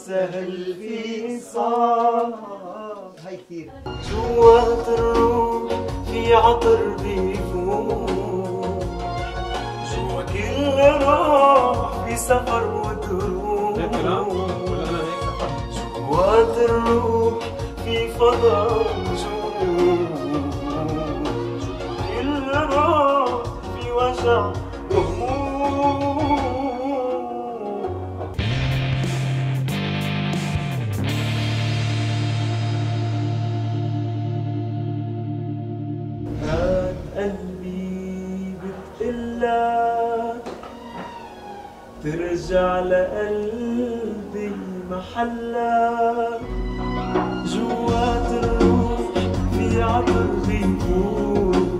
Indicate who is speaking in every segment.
Speaker 1: سهل في صعب. هاي كثير. جوات الروح في عطر بيفوت، جوا كل روح في سفر ودروب. جوات الروح في فضاء نجوم، جوا كل روح في وجع وهموم. هات قلبي بتقلك ترجع لقلبي محلك، جوات الروح في عطر بيفوت.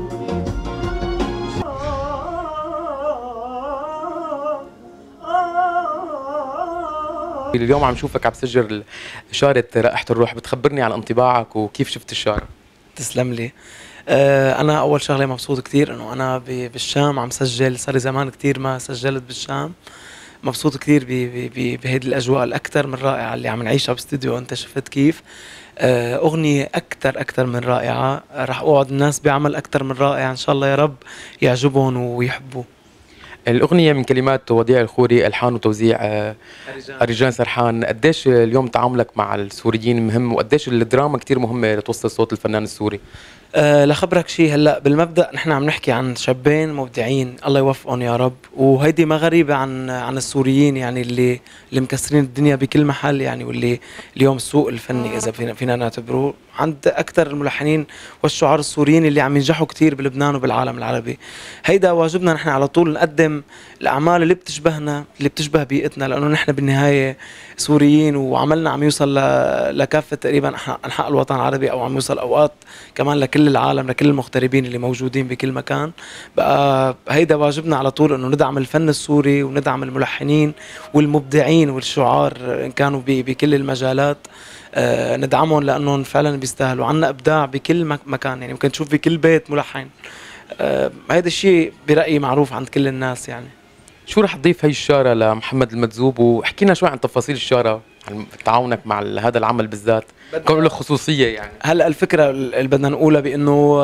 Speaker 2: اليوم عم شوفك عم تسجل شارة رائحة الروح، بتخبرني عن انطباعك وكيف شفت الشارة؟
Speaker 3: تسلم لي. أنا أول شغلة مبسوط كتير إنه أنا بالشام عم سجل، صار لي زمان كتير ما سجلت بالشام. مبسوط كتير بهيدي الأجواء الأكثر من رائعة اللي عم نعيشها باستديو. أنت شفت كيف؟ أغنية أكثر من رائعة، رح أوعد الناس بعمل أكثر من رائع إن شاء الله يا رب يعجبهم ويحبوا.
Speaker 2: الأغنية من كلمات وديع الخوري، ألحان وتوزيع أريجان سرحان. قديش اليوم تعاملك مع السوريين مهم، وقديش الدراما كتير مهمة لتوصل صوت الفنان السوري؟
Speaker 3: لخبرك شيء، هلا بالمبدأ نحن عم نحكي عن شابين مبدعين الله يوفقهم يا رب، وهيدي ما غريبة عن السوريين يعني اللي مكسرين الدنيا بكل محل يعني، واللي اليوم السوق الفني إذا فينا نعتبره عند أكثر الملحنين والشعراء السوريين اللي عم ينجحوا كتير بلبنان وبالعالم العربي. هيدا واجبنا نحن على طول نقدم الأعمال اللي بتشبهنا، اللي بتشبه بيئتنا، لأنه نحن بالنهاية سوريين وعملنا عم يوصل لكافة تقريبا أنحاء الوطن العربي، أو عم يوصل أوقات كمان لكل العالم، لكل المغتربين اللي موجودين بكل مكان. بقى هيدا واجبنا على طول إنه ندعم الفن السوري وندعم الملحنين والمبدعين والشعار إن كانوا بكل المجالات. ندعمهم لأنهم فعلا بيستاهلوا. عنا إبداع بكل مكان يعني، ممكن تشوف بكل بيت ملحن. هيدا الشيء برأيي معروف عند كل الناس يعني.
Speaker 2: شو رح تضيف هي الشارة لمحمد المجذوب؟ وحكينا شوي عن تفاصيل الشارة، عن تعاونك مع هذا العمل بالذات، كون له خصوصية يعني.
Speaker 3: هلا الفكرة اللي بدنا نقولها بأنه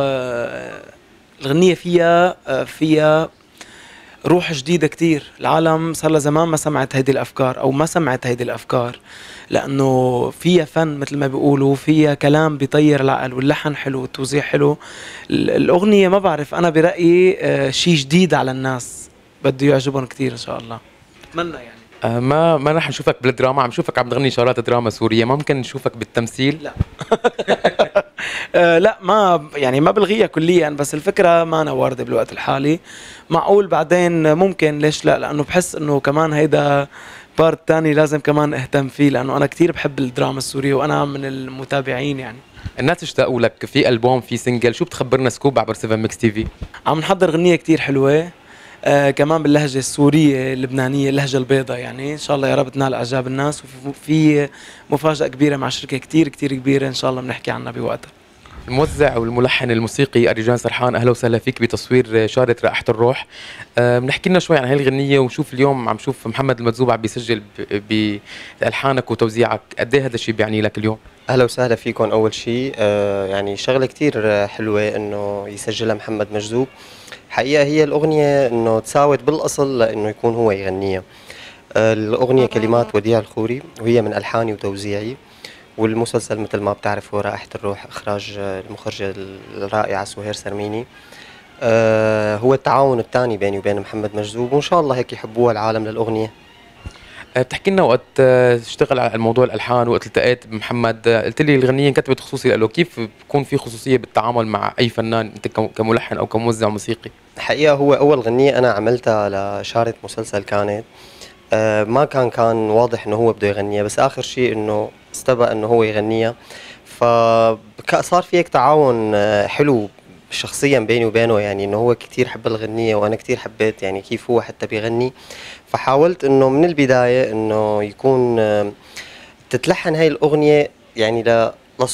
Speaker 3: الغنية فيها روح جديدة كتير. العالم صار لها زمان ما سمعت هيدي الأفكار، أو ما سمعت هيدي الأفكار، لأنه فيها فن مثل ما بيقولوا، فيها كلام بيطير العقل، واللحن حلو والتوزيع حلو. الأغنية ما بعرف، أنا برأيي شيء جديد على الناس، بده يعجبهم كتير إن شاء الله. أتمنى يعني.
Speaker 2: ما رح نشوفك بالدراما، عم نشوفك عم تغني شارات دراما سورية، ما ممكن نشوفك بالتمثيل؟
Speaker 3: لا. لا ما يعني ما بلغيها كليا، بس الفكرة ما أنا واردة بالوقت الحالي. معقول بعدين ممكن، ليش لا، لأنه بحس إنه كمان هيدا بارت تاني لازم كمان اهتم فيه، لأنه أنا كتير بحب الدراما السورية وأنا من المتابعين يعني.
Speaker 2: الناس اشتاقوا لك في ألبوم، في سنجل، شو بتخبرنا سكوب عبر 7 ميكس تي في؟
Speaker 3: عم نحضر غنية كتير حلوة كمان باللهجة السورية اللبنانية، اللهجة البيضاء يعني. إن شاء الله يا رب تنال إعجاب الناس، وفي مفاجأة كبيرة مع شركة كتير كبيرة إن شاء الله بنحكي عنها بوقتها.
Speaker 2: الموزع والملحن الموسيقي أريجان سرحان، أهلا وسهلا فيك بتصوير شارة رائحة الروح. بنحكي لنا شوي عن هاي الغنية، ونشوف اليوم عم شوف محمد المجذوب عم بيسجل بألحانك وتوزيعك، قد ايه هذا الشيء بيعني لك اليوم؟
Speaker 4: اهلا وسهلا فيكم. اول شيء يعني شغله كتير حلوه انه يسجلها محمد مجذوب. حقيقه هي الاغنيه انه تساوت بالاصل لانه يكون هو يغنيها. الاغنيه كلمات وديع الخوري، وهي من الحاني وتوزيعي. والمسلسل مثل ما بتعرف هو رائحة الروح، إخراج المخرجة الرائعة سهير سرميني. هو التعاون الثاني بيني وبين محمد مجذوب، وإن شاء الله هيك يحبوها العالم للأغنية.
Speaker 2: بتحكي لنا وقت تشتغل على الموضوع الألحان، وقت التقيت بمحمد قلت لي الغنية انكتبت خصوصي له، كيف بكون في خصوصية بالتعامل مع أي فنان أنت كملحن أو كموزع موسيقي؟
Speaker 4: حقيقة هو أول غنية أنا عملتها لشارة مسلسل كانت ما كان واضح إنه هو بده يغنيها، بس آخر شيء إنه استبق إنه هو يغنيها، فصار في هيك تعاون حلو شخصيا بيني وبينه، يعني إنه هو كتير حب الغنية وأنا كتير حبيت يعني كيف هو حتى بيغني. فحاولت إنه من البداية إنه يكون تتلحن هاي الأغنية يعني لصوته،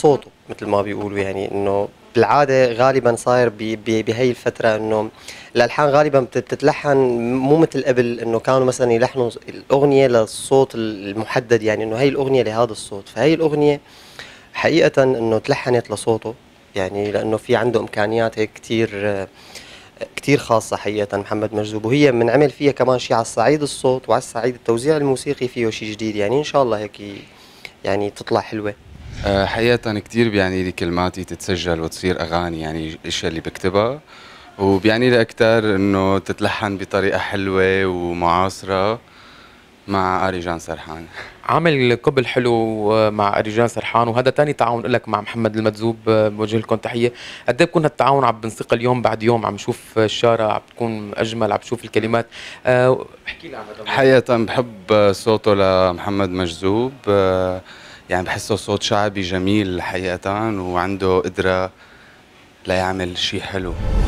Speaker 4: مثل ما بيقولوا، يعني انه بالعاده غالبا صاير بهي الفتره انه الالحان غالبا بتتلحن مو مثل قبل، انه كانوا مثلا يلحنوا الاغنيه للصوت المحدد، يعني انه هي الاغنيه لهذا الصوت. فهي الاغنيه حقيقه انه تلحنت لصوته، يعني لانه في عنده امكانيات هيك كتير خاصة حقيقة محمد مجذوب، وهي بنعمل فيها كمان شيء على الصعيد الصوت وعلى الصعيد التوزيع الموسيقي فيه شيء جديد، يعني إن شاء الله هيك يعني تطلع حلوة.
Speaker 5: حقيقة كتير بيعني لي كلماتي تتسجل وتصير أغاني، يعني الأشياء اللي بكتبها، وبيعني لي أكتر إنه تتلحن بطريقة حلوة ومعاصرة مع أريجان سرحان.
Speaker 2: عامل قبل حلو مع أريجان سرحان، وهذا تاني تعاون لك مع محمد المجذوب، بوجه لكم تحية. قد ايه بكون هالتعاون عم بنسق اليوم بعد يوم، عم نشوف الشارع عم بتكون أجمل، عم بشوف الكلمات. احكي لي عن هذا.
Speaker 5: حقيقة بحب صوته لمحمد مجذوب، يعني بحسه صوت شعبي جميل حقيقة، وعنده قدرة ليعمل شيء حلو.